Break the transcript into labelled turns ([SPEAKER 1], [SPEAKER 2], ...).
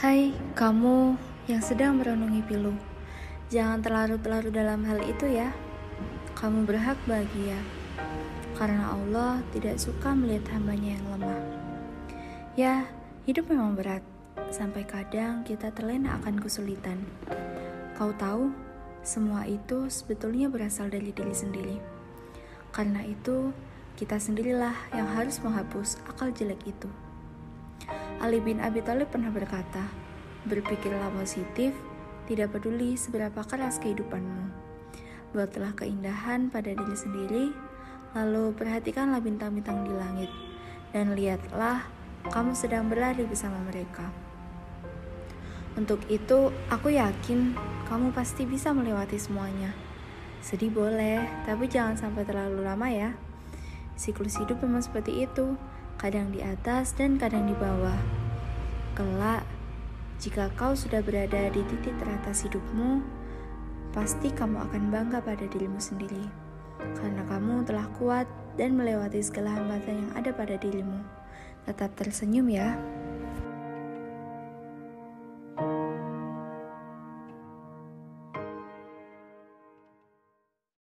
[SPEAKER 1] Hai, kamu yang sedang merenungi pilu. Jangan terlarut-larut dalam hal itu ya. Kamu berhak bahagia, karena Allah tidak suka melihat hambanya yang lemah. Ya, hidup memang berat. Sampai kadang kita terlena akan kesulitan. Kau tahu, semua itu sebetulnya berasal dari diri sendiri. Karena itu, kita sendirilah yang harus menghapus akal jelek itu. Ali bin Abi Thalib pernah berkata, berpikirlah positif, tidak peduli seberapa keras kehidupanmu. Buatlah keindahan pada diri sendiri, lalu perhatikanlah bintang-bintang di langit, dan lihatlah kamu sedang berlari bersama mereka. Untuk itu, aku yakin kamu pasti bisa melewati semuanya. Sedih boleh, tapi jangan sampai terlalu lama ya. Siklus hidup memang seperti itu, kadang di atas dan kadang di bawah. Kelak, jika kau sudah berada di titik teratas hidupmu, pasti kamu akan bangga pada dirimu sendiri, karena kamu telah kuat dan melewati segala hambatan yang ada pada dirimu. Tetap tersenyum ya.